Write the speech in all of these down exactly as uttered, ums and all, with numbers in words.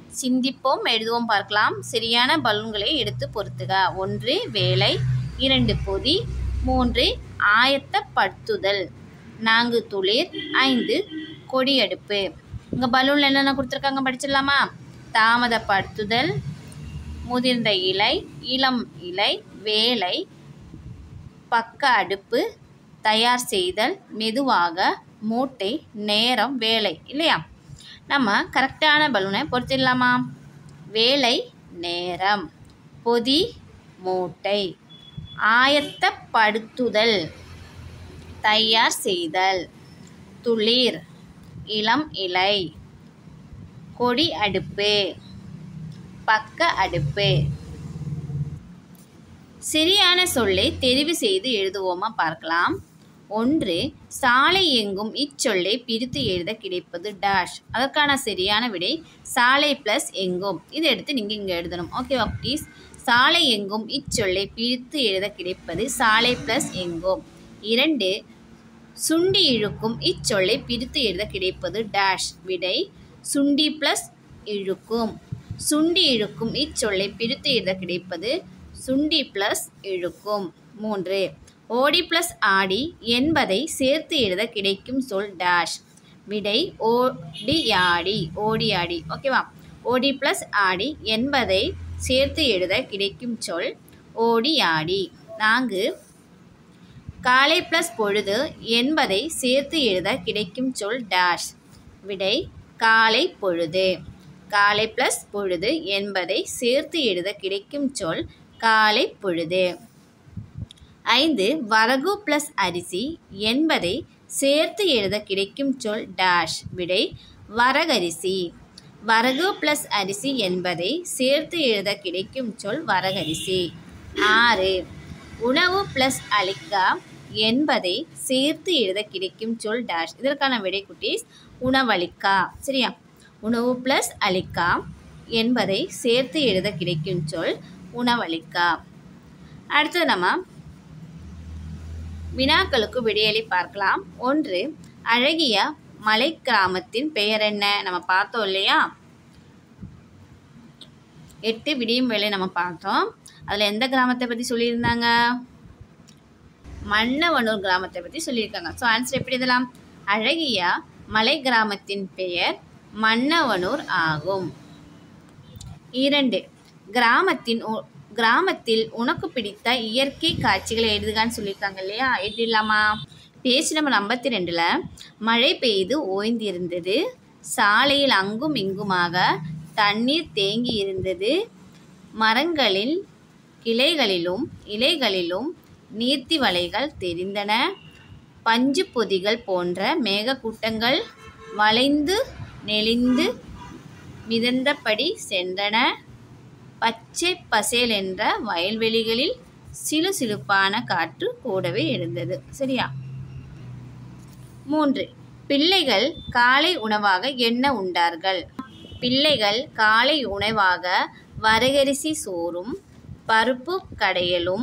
சிந்திப்போம், எழுதுவோம் பார்க்கலாம். சரியான பலூன்களை எடுத்து பொருத்துக. ஒன்று வேலை, இரண்டு பொதி, மூன்று ஆயத்தப்படுத்துதல், நான்கு துளிர், ஐந்து கொடியடுப்பு. இங்கே பலூனில் என்னென்ன கொடுத்துருக்காங்க படிச்சிடலாமா? தாமதப்படுத்துதல், முதிர்ந்த இலை, இளம் இலை, வேலை, பக்க அடுப்பு, தயார் செய்தல், மெதுவாக, மூட்டை, நேரம், வேலை இல்லையா? நம்ம கரெக்டான பலூனை பொறுத்திடலாமா? வேலை நேரம், பொதி மூட்டை, ஆயத்தப்படுத்துதல் தயார் செய்தல், துளிர் இளம் இலை, கொடி அடுப்பு பக்க அடுப்பு. சரியான சொல்லை தெரிவு செய்து எழுதுவோமா பார்க்கலாம். ஒன்று சாலை எங்கும் இச்சொல்லை பிரித்து எழுத கிடைப்பது டேஷ். அதற்கான சரியான விடை சாலை ப்ளஸ் எங்கும். இதை எடுத்து நீங்கள் இங்கே எழுதணும். ஓகேவா குட்டீஸ்? சாலை எங்கும் இச்சொல்லை பிரித்து எழுத கிடைப்பது சாலை ப்ளஸ் எங்கும். இரண்டு சுண்டி இழுக்கும் இச்சொல்லை பிரித்து எழுத கிடைப்பது டேஷ். விடை சுண்டி ப்ளஸ் இழுக்கும். சுண்டி இழுக்கும் இச்சொல்லை பிரித்து எழுத கிடைப்பது சுண்டி ப்ளஸ் இழுக்கும். மூன்று ஓடி ப்ளஸ் ஆடி என்பதை சேர்த்து எழுத கிடைக்கும் சொல் டேஷ். விடை ஓடியாடி ஓடியாடி. ஓகேவா? ஓடி ப்ளஸ் ஆடி என்பதை சேர்த்து எழுத கிடைக்கும் சொல் ஓடியாடி. நான்கு காலை ப்ளஸ் பொழுது என்பதை சேர்த்து எழுத கிடைக்கும் சொல் டேஷ். விடை காலை பொழுது. காலை ப்ளஸ் பொழுது என்பதை சேர்த்து எழுத கிடைக்கும் சொல் காலை பொழுது. ஐந்து வரகு ப்ளஸ் அரிசி என்பதை சேர்த்து எழுத கிடைக்கும் சொல் டேஷ். விடை வரகரிசி. வரகு ப்ளஸ் அரிசி என்பதை சேர்த்து எழுத கிடைக்கும் சொல் வரகரிசி. ஆறு உணவு ப்ளஸ் அளிக்கா என்பதை சேர்த்து எழுத கிடைக்கும் சொல் டேஷ். இதற்கான விடை குட்டீஸ் உணவளிக்கா. சரியா? உணவு ப்ளஸ் அளிக்கா என்பதை சேர்த்து எழுத கிடைக்கும் சொல் உணவளிக்கா. அடுத்தது நம்ம வினாக்களுக்கு விடையளி பார்க்கலாம். ஒன்று அழகிய மலை கிராமத்தின் பெயர் என்ன? நம்ம பார்த்தோம் இல்லையா? எட்டு விடியும் வேலை நம்ம பார்த்தோம். அதில் எந்த கிராமத்தை பற்றி சொல்லியிருந்தாங்க? மன்னவனூர் கிராமத்தை பற்றி சொல்லியிருக்காங்க. ஸோ ஆன்சர் எப்படி எழுதலாம்? அழகிய மலை கிராமத்தின் பெயர் மன்னவனூர் ஆகும். இரண்டு கிராமத்தின் கிராமத்தில் உனக்கு பிடித்த இயற்கை காட்சிகளை எழுதுகான்னு சொல்லியிருக்காங்க இல்லையா? எழுதிடலாமா? பேஜ் நம்பர் ஐம்பத்தி ரெண்டில் மழை பெய்து ஓய்ந்திருந்தது, சாலையில் அங்கும் இங்குமாக தண்ணீர் தேங்கி இருந்தது, மரங்களில் கிளைகளிலும் இலைகளிலும் நீர்த்தி வலைகள் தெரிந்தன, பஞ்சு பொதிகள் போன்ற மேகக்கூட்டங்கள் வளைந்து நெளிந்து மிதந்தபடி சென்றன, பச்சை பசேல் என்ற வயல்வெளிகளில் சிலு சிலுப்பான காற்று கூடவே எழுந்தது. சரியா? மூன்று பிள்ளைகள் காலை உணவாக என்ன உண்டார்கள்? பிள்ளைகள் காலை உணவாக வரகரிசி சோறும் பருப்பு கடையலும்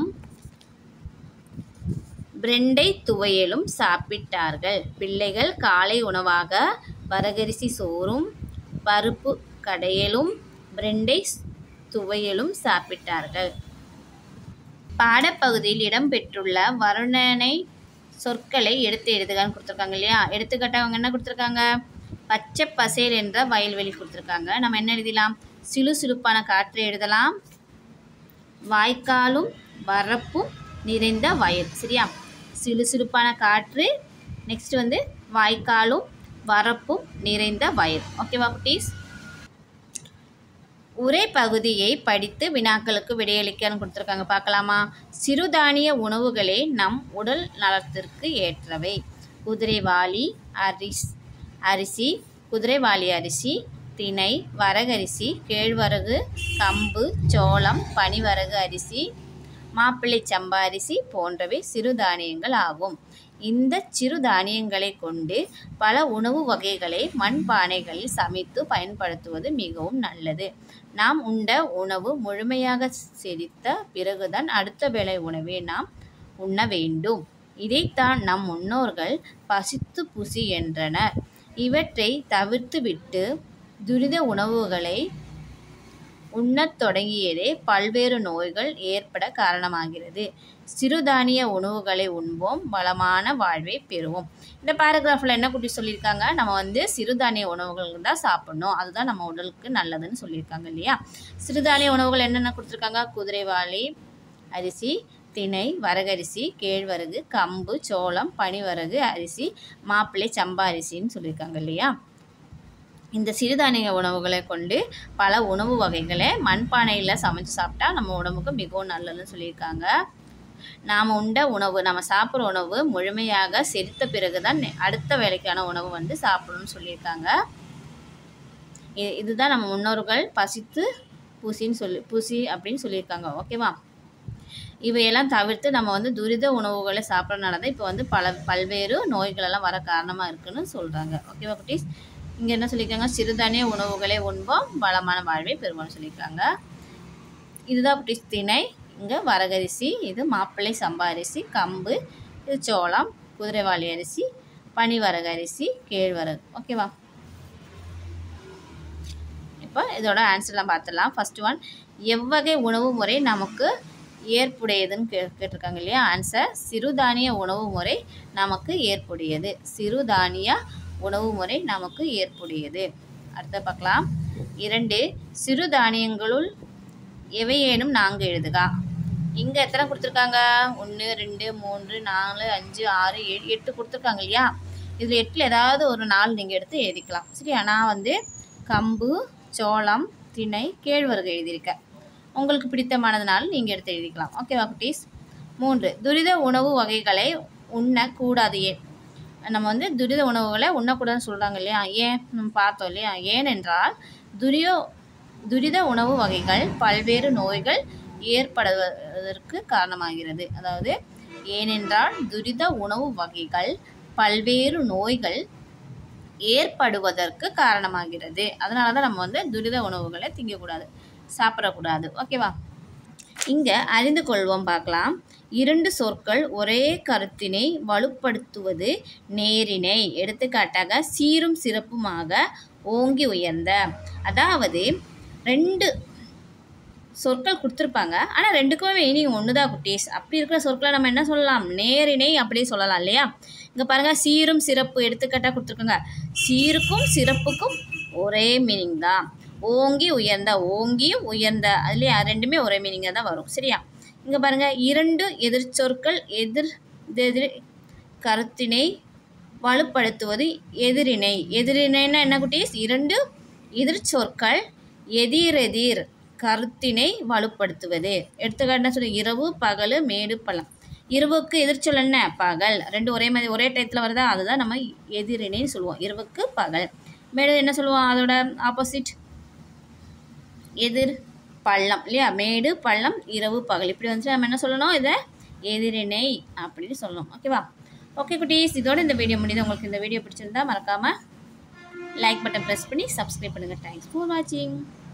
பிரண்டை துவையலும் சாப்பிட்டார்கள். பிள்ளைகள் காலை உணவாக வரகரிசி சோறும் பருப்பு கடையலும் பிரண்டை துவையலும் சாப்பிட்டார்கள். பாடப்பகுதியில் இடம்பெற்றுள்ள வர்ணனை சொற்களை எடுத்து எழுதுகான்னு கொடுத்துருக்காங்க இல்லையா? எடுத்துக்காட்டாக அவங்க என்ன கொடுத்துருக்காங்க? பச்சை பசேல் என்ற வயல்வெளி கொடுத்துருக்காங்க. நம்ம என்ன எழுதலாம்? சிலு சிலுப்பான காற்றை எழுதலாம். வாய்க்காலும் வரப்பும் நிறைந்த வயல். சரியா? சிலு சிலுப்பான காற்று. நெக்ஸ்ட் வந்து வாய்க்காலும் வரப்பும் நிறைந்த வயல். ஓகேவா குட்டீஸ்? உரை பகுதியை படித்து வினாக்களுக்கு விடையளிக்கன்னு கொடுத்துருக்காங்க. பார்க்கலாமா? சிறுதானிய உணவுகளே நம் உடல் நலத்திற்கு ஏற்றவை. குதிரைவாலி அரிசி அரிசி குதிரைவாலி அரிசி, திணை, வரகரிசி, கேழ்வரகு, கம்பு, சோளம், பனிவரகு அரிசி, மாப்பிள்ளை சம்பா அரிசி போன்றவை சிறுதானியங்கள் ஆகும். இந்த சிறுதானியங்களை கொண்டு பல உணவு வகைகளை மண்பானைகளில் சமைத்து பயன்படுத்துவது மிகவும் நல்லது. நாம் உண்ட உணவு முழுமையாக செரித்த பிறகுதான் அடுத்த வேளை உணவை நாம் உண்ண வேண்டும். இதைத்தான் நம் முன்னோர்கள் பசித்து புசி என்றனர். இவற்றை தவிர்த்துவிட்டு துரித உணவுகளை உண்ணத் தொடங்கியதே பல்வேறு நோய்கள் ஏற்பட காரணமாகிறது. சிறுதானிய உணவுகளை உண்போம், பலமான வாழ்வை பெறுவோம். இந்த பேராகிராஃபில் என்ன குட்டி சொல்லியிருக்காங்க, நம்ம வந்து சிறுதானிய உணவுகள் தான் சாப்பிடணும், அதுதான் நம்ம உடலுக்கு நல்லதுன்னு சொல்லியிருக்காங்க இல்லையா. சிறுதானிய உணவுகள் என்னென்ன கொடுத்துருக்காங்க, குதிரைவாலி அரிசி, திணை, வரகரிசி, கேழ்வரகு, கம்பு, சோளம், பனிவரகு அரிசி, மாப்பிள்ளை சம்பா அரிசின்னு சொல்லியிருக்காங்க இல்லையா. இந்த சிறுதானிய உணவுகளை கொண்டு பல உணவு வகைகளை மண்பானையில் சமைச்சு சாப்பிட்டா நம்ம உடம்புக்கு மிகவும் நல்லதுன்னு சொல்லியிருக்காங்க. நாம் உண்ட உணவு, நம்ம சாப்பிட்ற உணவு முழுமையாக செரித்த பிறகு தான் அடுத்த வேலைக்கான உணவு வந்து சாப்பிடணும்னு சொல்லியிருக்காங்க. இது இதுதான் நம்ம முன்னோர்கள் பசித்து பூசின்னு சொல்லி பூசி அப்படின்னு சொல்லியிருக்காங்க. ஓகேவா. இவையெல்லாம் தவிர்த்து நம்ம வந்து துரித உணவுகளை சாப்பிட்றதுனால தான் இப்போ வந்து பல பல்வேறு நோய்களெல்லாம் வர காரணமாக இருக்குன்னு சொல்கிறாங்க. ஓகேவா குட்டீஸ். இங்கே என்ன சொல்லியிருக்காங்க, சிறுதானிய உணவுகளை உண்போம், பலமான வாழ்வை பெறுவோம்னு சொல்லியிருக்காங்க. இதுதான் குட்டீஸ் திணை, இங்கே வரகரிசி, இது மாப்பிள்ளை சம்பா அரிசி, கம்பு, இது சோளம், குதிரைவாலி அரிசி, பனிவரகு அரிசி, கேழ்வரகு. ஓகேவா. இப்போ இதோட ஆன்சர்லாம் பார்த்துடலாம். ஃபர்ஸ்ட் ஒன், எவ்வகை உணவு முறை நமக்கு ஏற்புடையதுன்னு கே கேட்டிருக்காங்க இல்லையா. ஆன்சர் சிறுதானிய உணவு முறை நமக்கு ஏற்புடையது. சிறுதானிய உணவு முறை நமக்கு ஏற்புடையது. அடுத்த பார்க்கலாம். இரண்டு, சிறுதானியங்களுள் எவையேனும் நான்கு எழுதுக. இங்கே எத்தனை கொடுத்துருக்காங்க, ஒன்று ரெண்டு மூன்று நாலு அஞ்சு ஆறு ஏழு எட்டு கொடுத்துருக்காங்க இல்லையா. இதில் எட்டில் ஏதாவது ஒரு நாள் நீங்கள் எடுத்து எழுதிக்கலாம். சரியா. நான் வந்து கம்பு, சோளம், திணை, கேழ்வரகு எழுதியிருக்கேன். உங்களுக்கு பிடித்தமானதுனால நீங்கள் எடுத்து எழுதிக்கலாம். ஓகேவா குட்டீஸ். மூன்று, துரித உணவு வகைகளை உண்ணக்கூடாது. ஏன் நம்ம வந்து துரித உணவுகளை உண்ணக்கூடாதுன்னு சொல்கிறாங்க இல்லையா. ஏன் நம்ம பார்த்தோம் இல்லையா. ஏனென்றால் துரியோ துரித உணவு வகைகள் பல்வேறு நோய்கள் ஏற்படுவதற்கு காரணமாகிறது. அதாவது ஏனென்றால் துரித உணவு வகைகள் பல்வேறு நோய்கள் ஏற்படுவதற்கு காரணமாகிறது. அதனால தான் நம்ம வந்து துரித உணவுகளை திங்கக்கூடாது, சாப்பிடக்கூடாது. ஓகேவா. இங்கே அறிந்து கொள்வோம் பார்க்கலாம். இரண்டு சொற்கள் ஒரே கருத்தினை வலுப்படுத்துவது நேரினை. எடுத்துக்காட்டாக சீரும் சிறப்புமாக, ஓங்கி உயர்ந்த. அதாவது ரெண்டு சொற்கள் கொடுத்துருப்பாங்க, ஆனால் ரெண்டுக்குமே மீனிங் ஒன்று தான் குட்டீஸ். அப்படி இருக்கிற சொற்களை நம்ம என்ன சொல்லலாம், நேரினை அப்படியே சொல்லலாம் இல்லையா. இங்கே பாருங்கள், சீரும் சிறப்பு எடுத்துக்காட்டாக கொடுத்துருக்காங்க. சீருக்கும் சிறப்புக்கும் ஒரே மீனிங் தான். ஓங்கி உயர்ந்த, ஓங்கியும் உயர்ந்த, அதுலேயே ரெண்டுமே ஒரே மீனிங்காக தான் வரும். சரியா. இங்கே பாருங்கள், இரண்டு எதிர்ச்சொற்கள் எதிர் எதிர் கருத்தினை வலுப்படுத்துவது எதிரினை. எதிரினைன்னா என்ன குட்டீஸ், இரண்டு எதிர்ச்சொற்கள் எதிரெதிர் கருத்தினை வலுப்படுத்துவது. எடுத்துக்காட்டு சொல்லி இரவு, பகல், மேடு, பள்ளம். இரவுக்கு எதிர்ச்சொல் என்ன, பகல். ரெண்டு ஒரே மாதிரி ஒரே டயத்தில் வருதா, அதுதான் நம்ம எதிரினைன்னு சொல்லுவோம். இரவுக்கு பகல். மேடு என்ன சொல்லுவோம், அதோட ஆப்போசிட் எதிர் பள்ளம் இல்லையா. மேடு, பள்ளம், இரவு, பகல். இப்படி வந்துச்சு நம்ம என்ன சொல்லணும், இதை எதிரினை அப்படின்னு சொல்லணும். ஓகேவா. ஓகே குட்டீஸ், இதோட இந்த வீடியோ முடியுது. உங்களுக்கு இந்த வீடியோ பிடிச்சிருந்தா மறக்காமல் லைக் பட்டன் ப்ரெஸ் பண்ணி சப்ஸ்கிரைப் பண்ணுங்கள். தேங்க்ஸ் ஃபார் வாட்சிங்.